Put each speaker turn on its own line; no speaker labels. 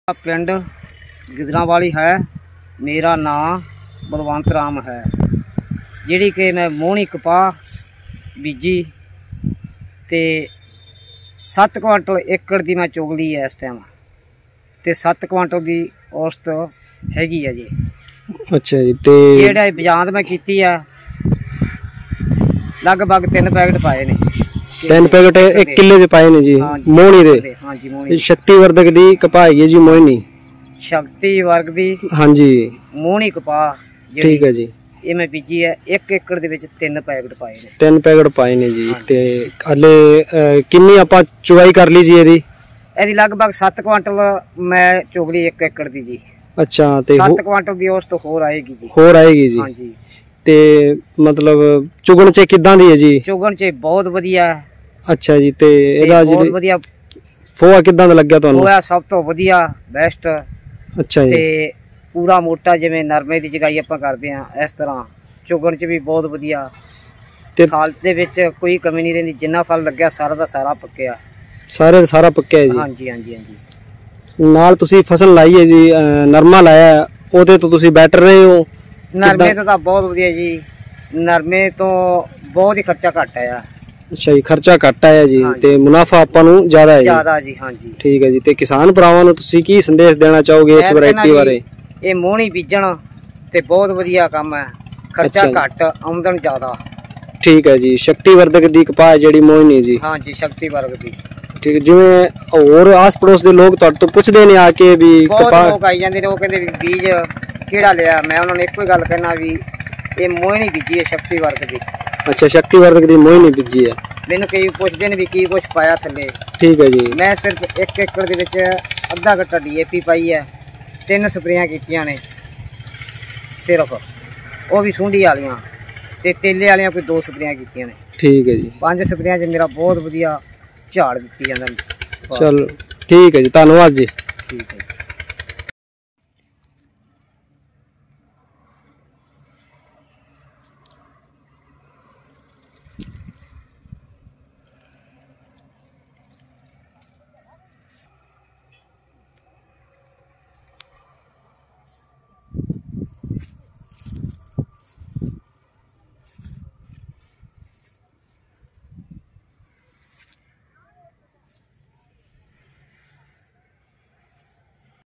पिंड गिदरावाली है। मेरा नाम बलवंत राम है। जिहड़ी कि मैं मोहनी कपास बीजी ते 7 क्वांटल एकड़ की मैं चुग ली है इस टाइम, ते 7 क्वांटल की औसत हैगी है जी।
अच्छा जी। ते
जिहड़ा बजांद मैं कीती है लगभग 3 पैकेट पाए ने।
3 पैकेट 1 किले च पाए ने जी मोहनी दे।
हाँ जी मोहनी
शक्तिवर्धक दी कपाह है जी मोहनी।
शक्ति वर्ग दी
हाँ जी
मोहनी कपाह।
ठीक है जी।
ये मैं बीजी है 1 एकड़ दे विच 3 पैकेट पाए ने।
3 पैकेट पाए ने जी। ते हले किन्नी आपां चुवाई कर ली जी एदी
लगभग 7 क्वांटल मैं चुग ली 1 एकड़ दी जी।
अच्छा ते
7 क्वांटल दी औसत होर आएगी जी।
होर आएगी जी।
हाँ जी।
ते मतलब चुगण च किदां दी है जी? चुगण
च बहुत वधिया है। अच्छा
जी। ते एदा
बहुत वधिया
फोआ किदां दा लग्या तुहानू? फोआ
सब तो वधिया बेस्ट।
अच्छा जी।
ते पूरा मोटा जिवें नरमे दी जगाई आपां करदे हां इस तरह चुगण च भी बहुत वधिया। ते खाल दे विच कोई कमी नहीं रहिंदी। जिन्ना फल लग्या सारा दा सारा पक्किया। सारा पक्किया है जी। हाँ जी हाँ जी हाँ जी।
नाल तुसी फसल लाई है जी, नरमा लाया है, ओदे तो तुसी बैटर रहे हो?
नरमे तो बहुत वधिया जी। नरमे तो बहुत ही खर्चा घट आया।
अच्छा जी। खर्चा घट आया जी। ते मुनाफा आपां नू ज्यादा है
जी। हाँ जी।
ठीक है जी। ते किसान भरावां नू तुसी की संदेश देना चाहोगे इस वैरायटी बारे?
ये मोहनी बीजण ते बहुत वधिया काम है। खर्चा घट आमदन ज्यादा।
ठीक है जी। शक्तिवर्धक दी कपाह जिहड़ी मोहनी जी।
हाँ जी शक्तिवर्धक दी।
ठीक है। जिवें और आस पड़ोस दे लोग तुहाडे तो पुछदे ने आके भी
कपाह लोग आई जांदे ने, वो कहंदे भी बीज किहड़ा लिया। मैं उन्होंने एको ही गल कहना भी ये मोहनी बीजी है शक्तिवर्धक दी। अच्छा शक्तिवर्धक दी मोहनी बीजी है। मैनू कई पुछदे ने भी की कुछ पाया थल्ले। ठीक है जी। मैं सिर्फ 1 एकड़ दे विच अद्धा घट्टा DAP पाई है, 3 स्प्रेयां कीतियां ने सिर्फ, वो भी सुंडी वालियां ते तेले वालियां कोई 2 स्प्रेयां कीतियां ने। ठीक है जी। 5 स्प्रेयां च मेरा बहुत वधिया झाड़ दित्ती जांदा। चल ठीक है जी, धन्नवाद जी। ठीक है।